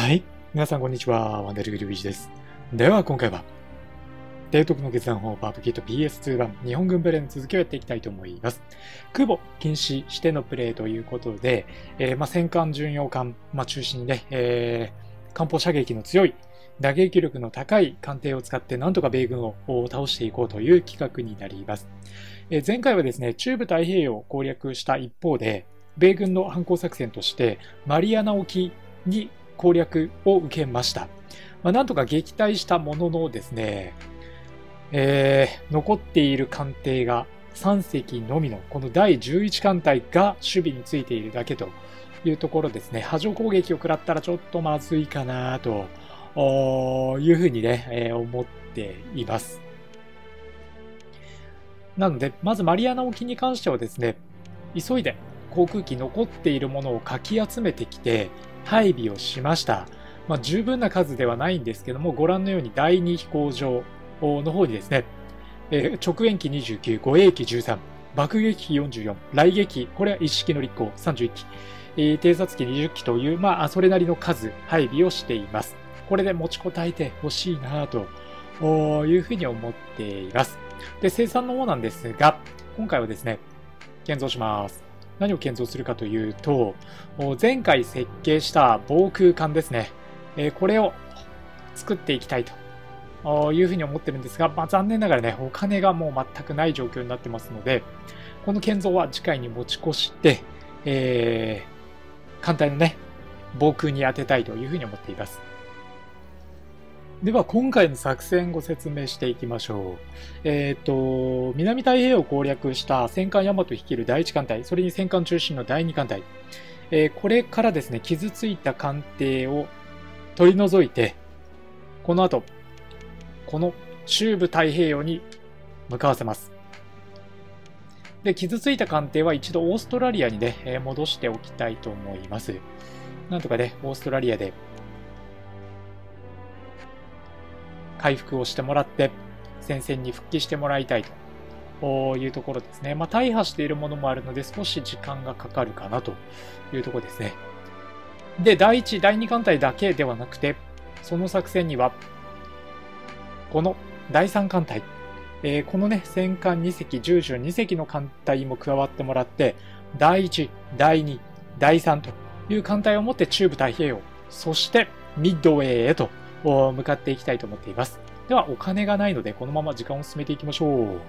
はい。皆さん、こんにちは。ワンダルグルビージです。では、今回は、提督の決断法バーブキット PS2 版日本軍プレイの続きをやっていきたいと思います。空母禁止してのプレイということで、戦艦巡洋艦、中心にね、艦砲射撃の強い、打撃力の高い艦艇を使ってなんとか米軍を倒していこうという企画になります。前回はですね、中部太平洋を攻略した一方で、米軍の反攻作戦としてマリアナ沖に攻略を受けました。なんとか撃退したもののですね、残っている艦艇が3隻のみのこの第11艦隊が守備についているだけというところですね。波状攻撃を食らったらちょっとまずいかなというふうにね、思っています。なので、まずマリアナ沖に関してはですね、急いで航空機残っているものをかき集めてきて配備をしました。十分な数ではないんですけども、ご覧のように第2飛行場の方にですね、直縁機29、護衛機13、爆撃機44、雷撃機、これは一式の立候31機、偵察機20機という、それなりの数配備をしています。これで持ちこたえてほしいなというふうに思っています。で、生産の方なんですが、今回はですね、建造します。何を建造するかというと、前回設計した防空艦ですね。これを作っていきたいというふうに思ってるんですが、残念ながらね、お金がもう全くない状況になってますので、この建造は次回に持ち越して、艦隊のね、防空に当てたいというふうに思っています。では、今回の作戦をご説明していきましょう。南太平洋を攻略した戦艦大和率いる第1艦隊、それに戦艦中心の第2艦隊、これからですね、傷ついた艦艇を取り除いて、この後、この中部太平洋に向かわせます。で、傷ついた艦艇は一度オーストラリアにね、戻しておきたいと思います。なんとかね、オーストラリアで回復をしてもらって、戦線に復帰してもらいたいというところですね。大破しているものもあるので、少し時間がかかるかなというところですね。で、第1、第2艦隊だけではなくて、その作戦には、この第3艦隊、このね、戦艦2隻、従順2隻の艦隊も加わってもらって、第1、第2、第3という艦隊を持って中部太平洋、そしてミッドウェーへと向かっていきたいと思っています。では、お金がないので、このまま時間を進めていきましょう。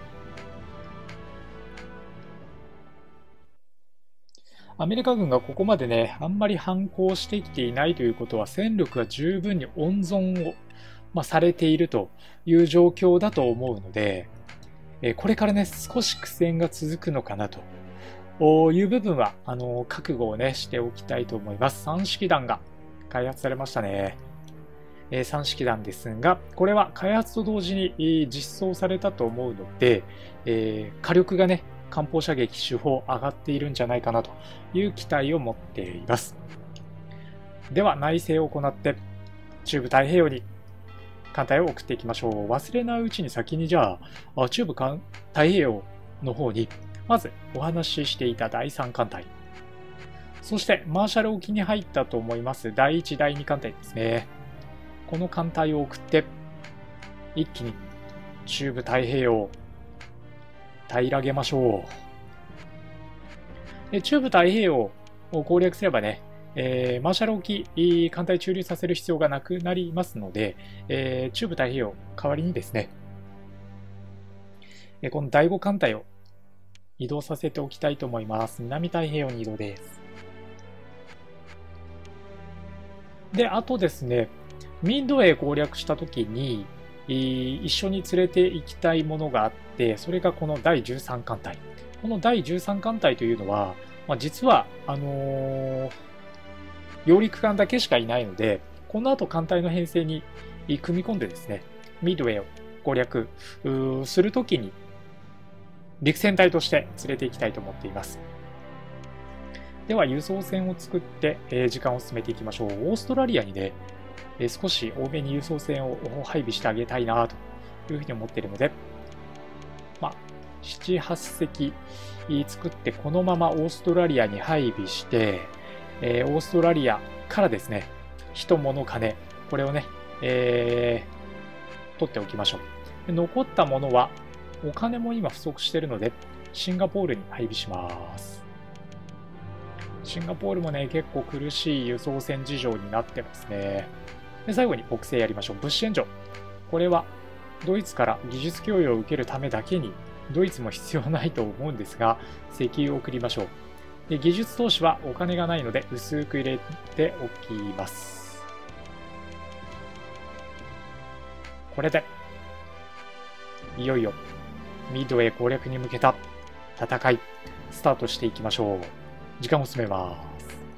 アメリカ軍がここまでね、あんまり反攻してきていないということは、戦力が十分に温存を、されているという状況だと思うので、これからね、少し苦戦が続くのかなという部分は、覚悟をね、しておきたいと思います。3式弾が開発されましたね。3式弾ですが、これは開発と同時に実装されたと思うので、火力がね、艦砲射撃手法上がっているんじゃないかなという期待を持っています。では内政を行って中部太平洋に艦隊を送っていきましょう。忘れないうちに先にじゃあ中部太平洋の方にまずお話ししていた第3艦隊、そしてマーシャル沖に入ったと思います第1、第2艦隊ですね。この艦隊を送って一気に中部太平洋平らげましょう。で、中部太平洋を攻略すればね、マーシャル沖艦隊駐留させる必要がなくなりますので、中部太平洋代わりにですね、この第5艦隊を移動させておきたいと思います。南太平洋に移動です。で、あとですね、ミッドウェー攻略したときに、一緒に連れて行きたいものがあって、それがこの第13艦隊。この第13艦隊というのは、実は、揚陸艦だけしかいないので、この後艦隊の編成に組み込んでですね、ミッドウェーを攻略するときに、陸戦隊として連れて行きたいと思っています。では、輸送船を作って、時間を進めていきましょう。オーストラリアにね、少し多めに輸送船を配備してあげたいなというふうに思っているので、7、8隻作ってこのままオーストラリアに配備して、オーストラリアからですね、 人物金、これをね、取っておきましょう。で残ったものは、お金も今不足しているので、シンガポールに配備します。シンガポールもね、結構苦しい輸送船事情になってますね。で最後に北西やりましょう。物資援助。これはドイツから技術供与を受けるためだけに、ドイツも必要ないと思うんですが、石油を送りましょう。で技術投資はお金がないので薄く入れておきます。これで、いよいよミッドウェー攻略に向けた戦い、スタートしていきましょう。時間を進めます。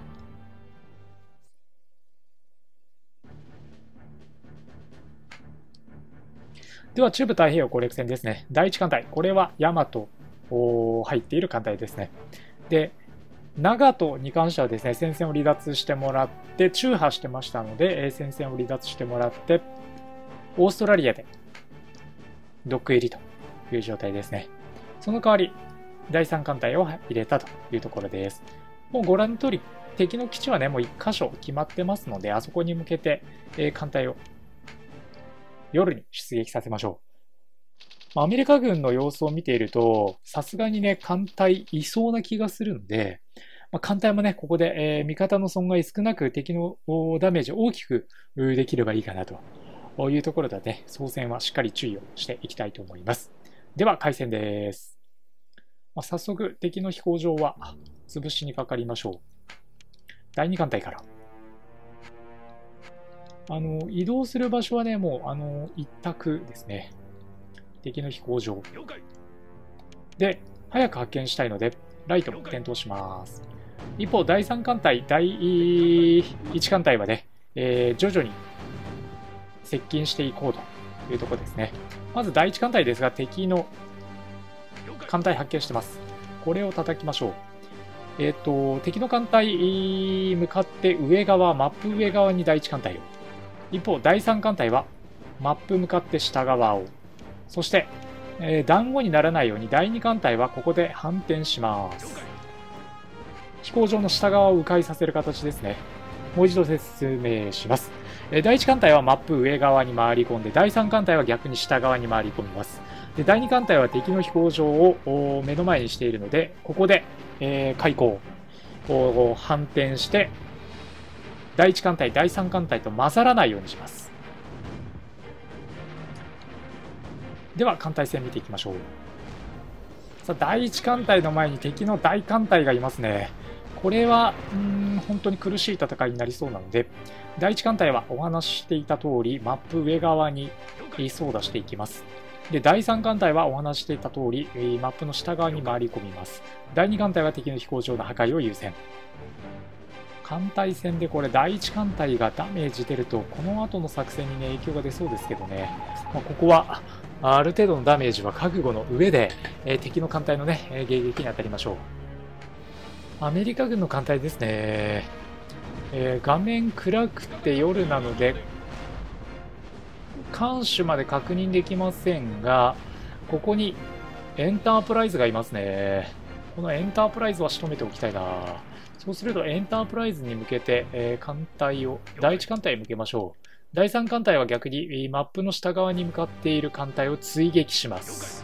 では、中部太平洋攻略戦ですね。第1艦隊。これは大和入っている艦隊ですね。で、長門に関してはですね、戦線を離脱してもらって、中破してましたので、戦線を離脱してもらって、オーストラリアでドック入りという状態ですね。その代わり、第3艦隊を入れたというところです。もうご覧の通り、敵の基地はね、もう1箇所決まってますので、あそこに向けて、艦隊を夜に出撃させましょう。アメリカ軍の様子を見ていると、さすがにね、艦隊いそうな気がするので、艦隊もね、ここで、味方の損害少なく敵のダメージを大きくできればいいかなというところでね、操船はしっかり注意をしていきたいと思います。では、開戦です。早速、敵の飛行場は潰しにかかりましょう。第2艦隊から。移動する場所はね、もう、一択ですね。敵の飛行場。で、早く発見したいので、ライトを点灯します。一方、第3艦隊、第1艦隊はね、徐々に接近していこうというところですね。まず第1艦隊ですが、敵の艦隊発見してます。これを叩きましょう。敵の艦隊向かって上側、マップ上側に第1艦隊を。一方、第3艦隊はマップ向かって下側を。そして、団子にならないように第2艦隊はここで反転します。飛行場の下側を迂回させる形ですね。もう一度説明します。第1艦隊はマップ上側に回り込んで、第3艦隊は逆に下側に回り込みます。で第2艦隊は敵の飛行場を目の前にしているので、ここで、開港を反転して、第1艦隊、第3艦隊と混ざらないようにします。では、艦隊戦見ていきましょう。さあ、第1艦隊の前に敵の大艦隊がいますね。これは、本当に苦しい戦いになりそうなので、第1艦隊はお話ししていた通り、マップ上側に操舵していきます。で、第3艦隊はお話ししていた通り、マップの下側に回り込みます。第2艦隊は敵の飛行場の破壊を優先。艦隊戦でこれ第1艦隊がダメージ出ると、この後の作戦にね、影響が出そうですけどね。ここは、ある程度のダメージは覚悟の上で、敵の艦隊のね、迎撃に当たりましょう。アメリカ軍の艦隊ですね。画面暗くて夜なので、艦首まで確認できませんが、ここにエンタープライズがいますね。このエンタープライズは仕留めておきたいな。そうするとエンタープライズに向けて、艦隊を、第1艦隊に向けましょう。第3艦隊は逆にマップの下側に向かっている艦隊を追撃します。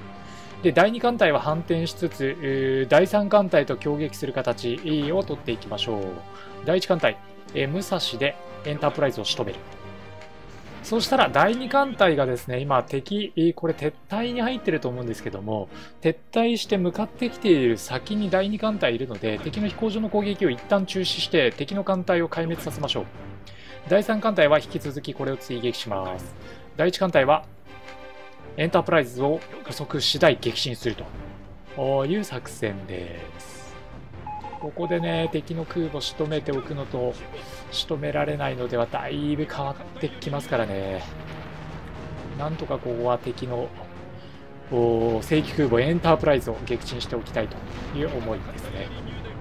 で、第2艦隊は反転しつつ、第3艦隊と協撃する形を取っていきましょう。第1艦隊、武蔵でエンタープライズを仕留める。そうしたら第2艦隊がですね、今敵、これ撤退に入ってると思うんですけども、撤退して向かってきている先に第2艦隊いるので、敵の飛行場の攻撃を一旦中止して敵の艦隊を壊滅させましょう。第3艦隊は引き続きこれを追撃します。第1艦隊はエンタープライズを不足次第撃沈するという作戦です。ここでね、敵の空母仕留めておくのと仕留められないのではだいぶ変わってきますからね。なんとかここは敵の正規空母エンタープライズを撃沈しておきたいという思いですね。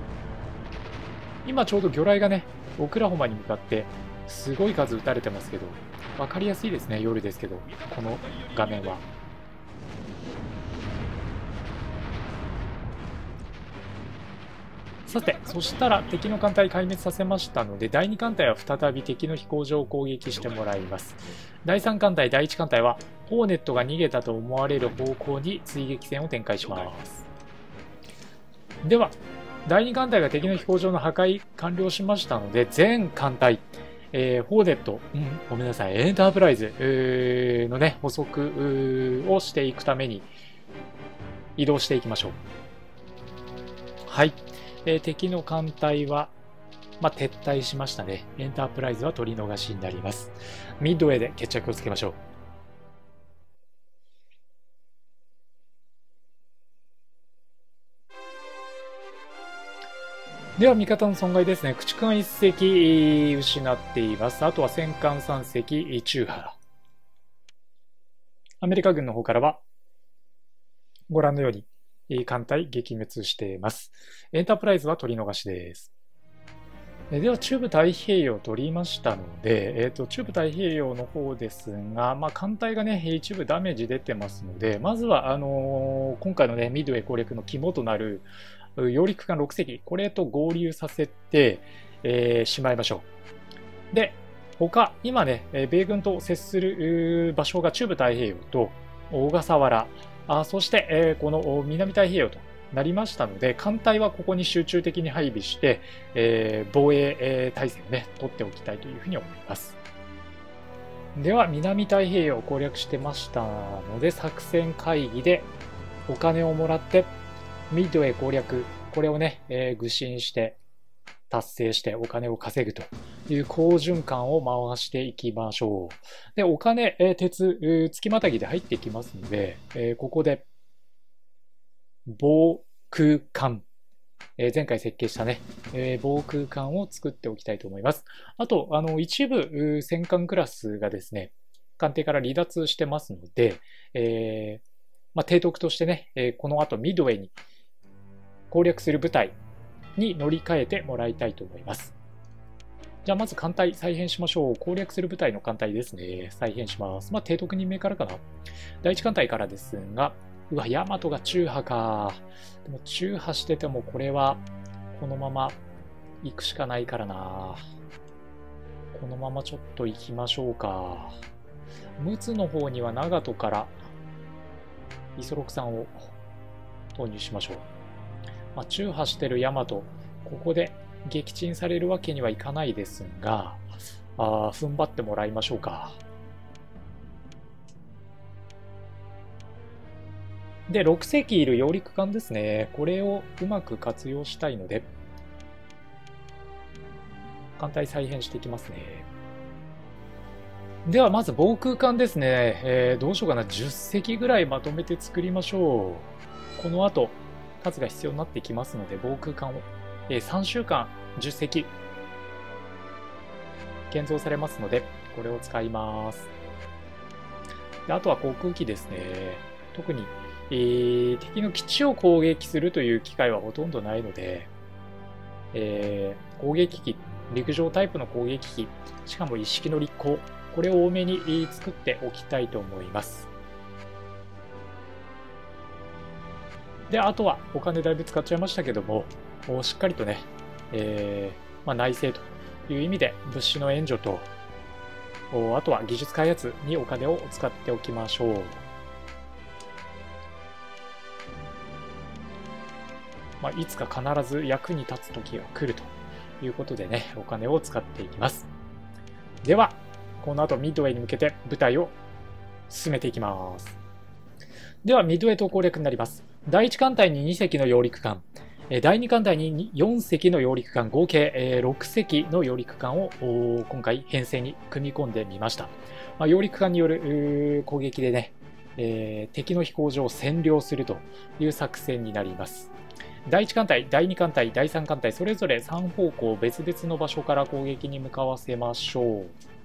今ちょうど魚雷がね、オクラホマに向かってすごい数撃たれてますけど、分かりやすいですね。夜ですけど、この画面は。 さて、そしたら敵の艦隊壊滅させましたので、第2艦隊は再び敵の飛行場を攻撃してもらいます。第3艦隊、第1艦隊は、ホーネットが逃げたと思われる方向に追撃戦を展開します。では、第2艦隊が敵の飛行場の破壊完了しましたので、全艦隊、ホーネット、ごめんなさい、エンタープライズのね、補足をしていくために移動していきましょう。はい。敵の艦隊は、撤退しましたね。エンタープライズは取り逃しになります。ミッドウェーで決着をつけましょう。では味方の損害ですね。駆逐艦1隻失っています。あとは戦艦3隻中波。アメリカ軍の方からはご覧のように艦隊撃滅しています。エンタープライズは取り逃しです。では中部太平洋を取りましたので、中部太平洋の方ですが、艦隊がね、一部ダメージ出てますので、まずは、今回のね、ミッドウェー攻略の肝となる、揚陸艦6隻、これと合流させて、しまいましょう。で、他、今ね、米軍と接する場所が中部太平洋と小笠原、そして、この南太平洋となりましたので、艦隊はここに集中的に配備して、防衛体制をね、取っておきたいというふうに思います。では、南太平洋を攻略してましたので、作戦会議でお金をもらって、ミッドウェー攻略、これをね、愚信して、達成してお金を稼ぐという好循環を回していきましょう。で、お金、鉄、月またぎで入っていきますので、ここで、防空艦、前回設計したね、防空艦を作っておきたいと思います。あと、一部戦艦クラスがですね、艦艇から離脱してますので、提督としてね、この後ミッドウェイに攻略する部隊に乗り換えてもらいたいと思います。じゃあまず艦隊再編しましょう。攻略する部隊の艦隊ですね。再編します。提督2名からかな。第1艦隊からですが、うわ、ヤマトが中波か。でも中波しててもこれはこのまま行くしかないからな。このままちょっと行きましょうか。陸奥の方には長門からイソロクさんを投入しましょう。中波してるヤマト、ここで撃沈されるわけにはいかないですが、踏ん張ってもらいましょうか。で、6隻いる揚陸艦ですね。これをうまく活用したいので、艦隊再編していきますね。では、まず防空艦ですね。どうしようかな。10隻ぐらいまとめて作りましょう。この後、数が必要になってきますので、防空艦を、3週間10隻建造されますので、これを使います。で、あとは航空機ですね。特に、敵の基地を攻撃するという機会はほとんどないので、攻撃機、陸上タイプの攻撃機、しかも一式の立航、これを多めに作っておきたいと思います。で、あとはお金だいぶ使っちゃいましたけども、しっかりとね、内政という意味で物資の援助と、あとは技術開発にお金を使っておきましょう。いつか必ず役に立つ時が来るということでね、お金を使っていきます。では、この後ミッドウェイに向けて部隊を進めていきます。では、ミッドウェイ島攻略になります。第1艦隊に2隻の揚陸艦、第2艦隊に4隻の揚陸艦、合計6隻の揚陸艦を今回編成に組み込んでみました。揚陸艦による攻撃でね、敵の飛行場を占領するという作戦になります。第1艦隊、第2艦隊、第3艦隊、それぞれ3方向別々の場所から攻撃に向かわせましょう。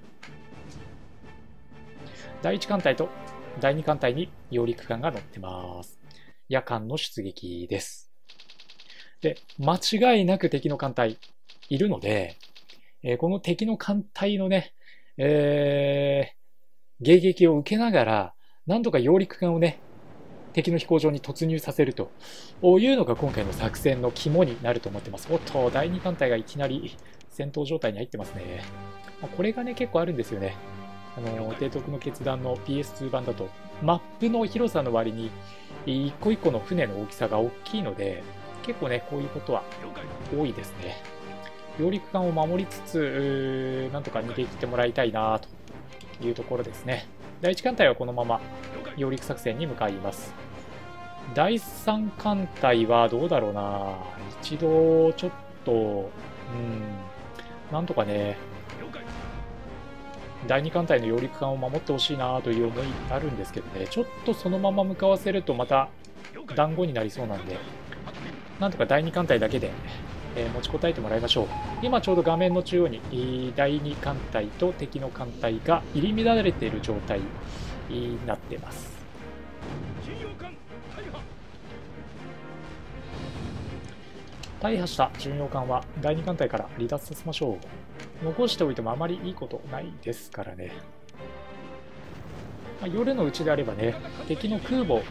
第1艦隊と第2艦隊に揚陸艦が乗ってます。夜間の出撃です。で、間違いなく敵の艦隊いるので、この敵の艦隊のね、迎撃を受けながら、なんとか揚陸艦をね、 敵の飛行場に突入させるというのが今回の作戦の肝になると思ってます。おっと、第2艦隊がいきなり戦闘状態に入ってますね。これがね、結構あるんですよね。提督の決断の PS2 版だと、マップの広さの割に、一個一個の船の大きさが大きいので、結構ね、こういうことは多いですね。揚陸艦を守りつつ、なんとか逃げ切ってもらいたいなというところですね。第1艦隊はこのまま揚陸作戦に向かいます。第3艦隊はどうだろうな。一度ちょっと、なんとかね、第2艦隊の揚陸艦を守ってほしいなという思いあるんですけどね、ちょっとそのまま向かわせるとまた団子になりそうなんで、なんとか第2艦隊だけで、持ちこたえてもらいましょう。今ちょうど画面の中央に第2艦隊と敵の艦隊が入り乱れている状態になっています。大破した巡洋艦は第2艦隊から離脱させましょう。残しておいてもあまりいいことないですからね。夜のうちであればね、敵の空母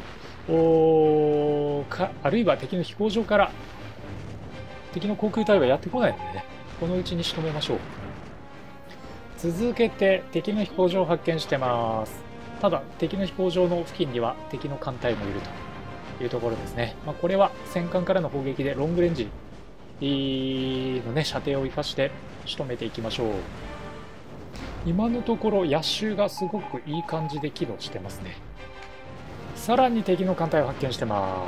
あるいは敵の飛行場から敵の航空隊はやってこないのでね、このうちに仕留めましょう。続けて敵の飛行場を発見してます。ただ敵の飛行場の付近には敵の艦隊もいるというところですね。これは戦艦からの砲撃でロングレンジのね、射程を生かして仕留めていきましょう。今のところ野襲がすごくいい感じで機能してますね。さらに敵の艦隊を発見してます。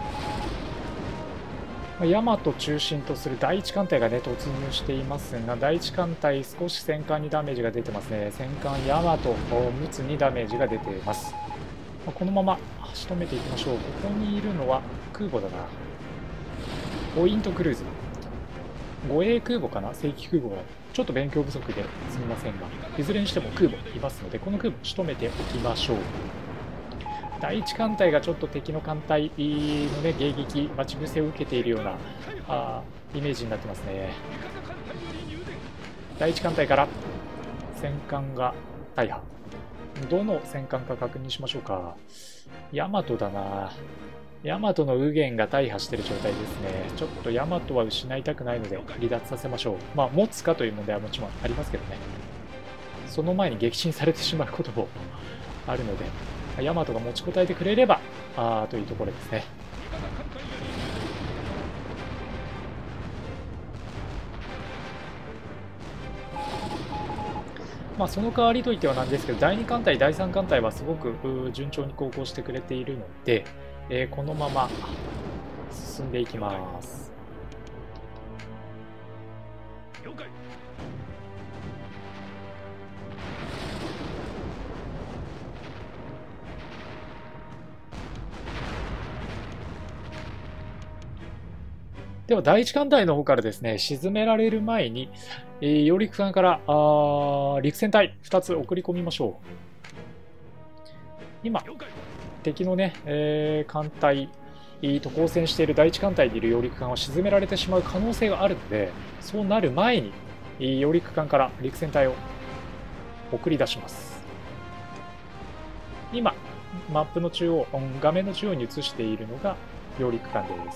大和中心とする第1艦隊がね突入していますが、第1艦隊少し戦艦にダメージが出てますね。戦艦大和陸奥にダメージが出ています。このまま仕留めていきましょう。ここにいるのは空母だな。ポイントクルーズ。護衛空母かな、正規空母はちょっと勉強不足ですみませんが、いずれにしても空母いますので、この空母仕留めておきましょう。第1艦隊がちょっと敵の艦隊のね、迎撃、待ち伏せを受けているようなイメージになってますね。第1艦隊から戦艦が大破。どの戦艦か確認しましょうか。大和だな。大和の右舷が大破している状態ですね。ちょっと大和は失いたくないので離脱させましょう。持つかという問題はもちろんありますけどね。その前に撃沈されてしまうこともあるので、大和が持ちこたえてくれればというところですね。その代わりといってはなんですけど、第2艦隊、第3艦隊はすごく順調に航行してくれているので、このまま進んでいきます。了解。では第1艦隊の方からですね、沈められる前に、揚陸艦から陸戦隊2つ送り込みましょう。今敵のね、艦隊と交戦している第1艦隊にいる揚陸艦は沈められてしまう可能性があるので、そうなる前に揚陸艦から陸戦隊を送り出します。今マップの中央、画面の中央に映しているのが揚陸艦です。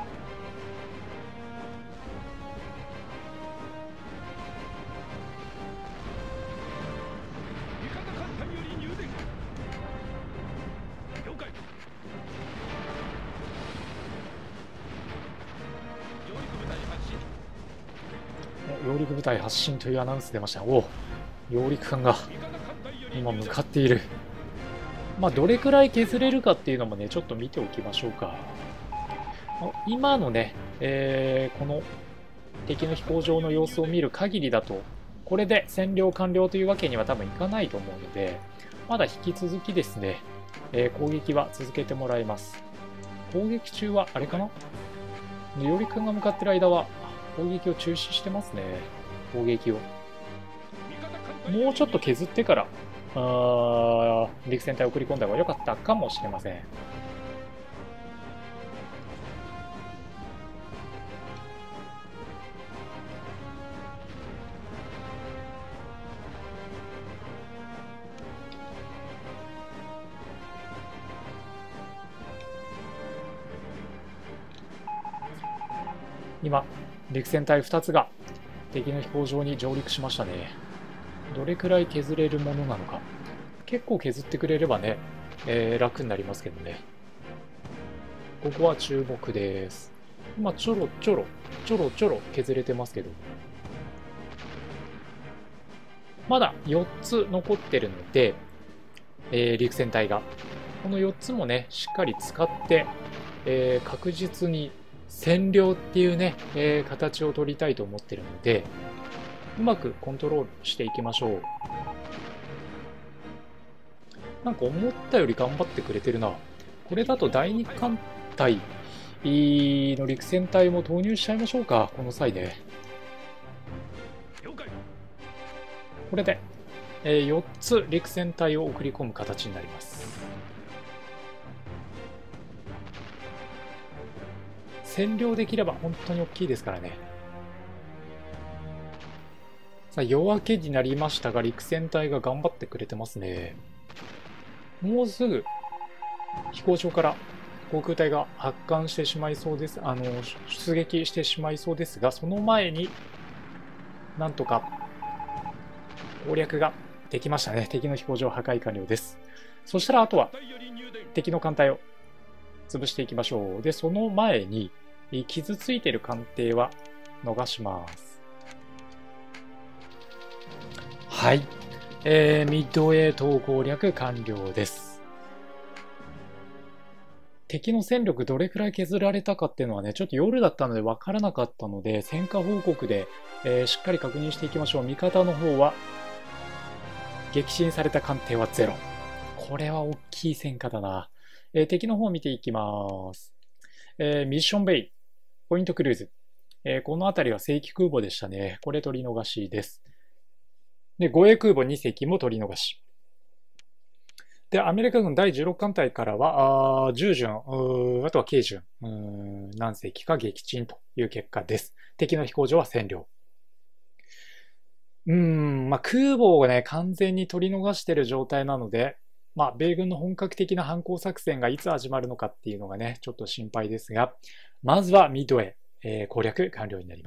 揚陸部隊発進というアナウンス出ました。お、揚陸艦が今向かっている。どれくらい削れるかっていうのもね、ちょっと見ておきましょうか。今のね、この敵の飛行場の様子を見る限りだと、これで占領完了というわけには多分いかないと思うので、まだ引き続きですね、攻撃は続けてもらいます。攻撃中はあれかな、揚陸艦が向かってる間は攻撃を中止してますね。攻撃をもうちょっと削ってから陸戦隊を送り込んだ方が良かったかもしれません。 今、陸戦隊2つが敵の飛行場に上陸しましたね。どれくらい削れるものなのか。結構削ってくれればね、楽になりますけどね。ここは注目です。今、ちょろちょろ削れてますけど。まだ4つ残ってるので、陸戦隊が。この4つもね、しっかり使って、確実に占領っていうね、形を取りたいと思ってるので、うまくコントロールしていきましょう。なんか思ったより頑張ってくれてるな。これだと第2艦隊の陸戦隊も投入しちゃいましょうか、この際で。これで、4つ陸戦隊を送り込む形になります。占領できれば本当に大きいですからね。さあ、夜明けになりましたが、陸戦隊が頑張ってくれてますね。もうすぐ飛行場から航空隊が発艦してしまいそうです。出撃してしまいそうですが、その前になんとか攻略ができましたね。敵の飛行場破壊完了です。そしたらあとは敵の艦隊を潰していきましょう。で、その前に傷ついている艦艇は逃します。はい。ミッドウェイ島攻略完了です。敵の戦力どれくらい削られたかっていうのはね、ちょっと夜だったので分からなかったので、戦果報告で、しっかり確認していきましょう。味方の方は、撃沈された艦艇は0。これは大きい戦果だな。敵の方を見ていきます。ミッションベイ、ポイントクルーズ。この辺りは正規空母でしたね。これ取り逃しです。で、護衛空母2隻も取り逃し。で、アメリカ軍第16艦隊からは、10巡、あとは軽巡、何隻か撃沈という結果です。敵の飛行場は占領。空母をね、完全に取り逃している状態なので、米軍の本格的な反攻作戦がいつ始まるのかっていうのがね、ちょっと心配ですが、まずはミッドウェイ、攻略完了になります。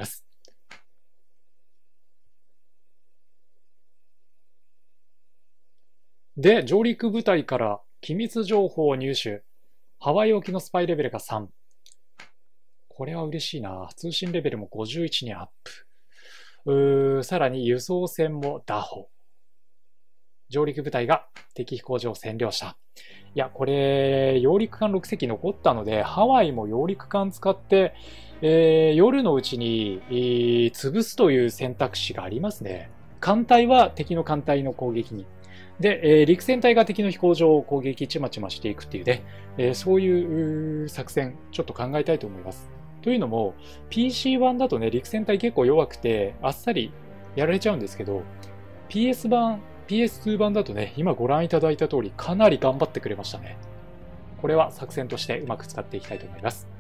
で、上陸部隊から機密情報を入手。ハワイ沖のスパイレベルが3。これは嬉しいな。通信レベルも51にアップ。さらに輸送船も打破。上陸部隊が敵飛行場を占領した。いや、これ、揚陸艦6隻残ったので、ハワイも揚陸艦使って、夜のうちに、潰すという選択肢がありますね。艦隊は敵の艦隊の攻撃に。で、陸戦隊が敵の飛行場を攻撃ちまちましていくっていうね、そういう作戦、ちょっと考えたいと思います。というのも、PC1 だとね、陸戦隊結構弱くて、あっさりやられちゃうんですけど、PS2 版だとね、今ご覧いただいた通り、かなり頑張ってくれましたね。これは作戦としてうまく使っていきたいと思います。